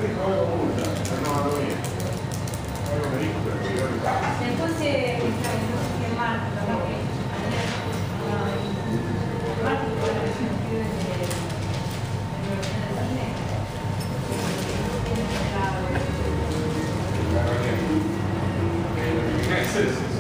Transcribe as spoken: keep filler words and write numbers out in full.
Después se estableció en marzo, ¿no? Que ayer, en marzo, fue la versión de la versión de cine. Yes, yes, yes.